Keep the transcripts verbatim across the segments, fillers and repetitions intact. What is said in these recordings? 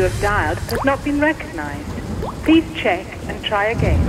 you have dialed has not been recognized. Please check and try again.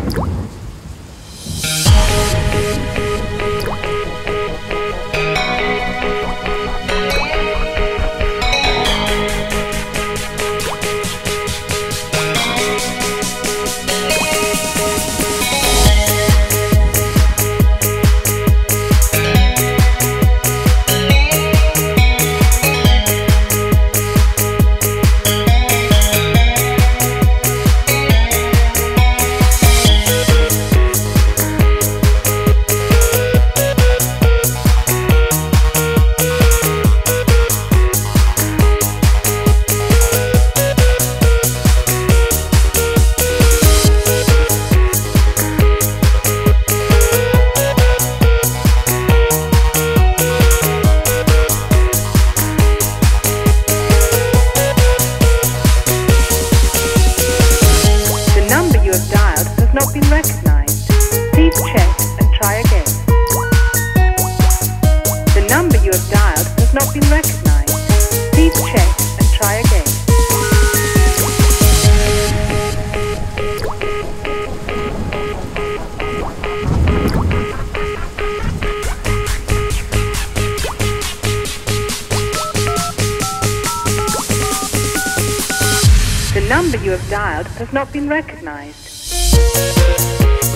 Not been recognized. Please check and try again. The number you have dialed has not been recognized. Please check and try again. The number you have dialed has not been recognized.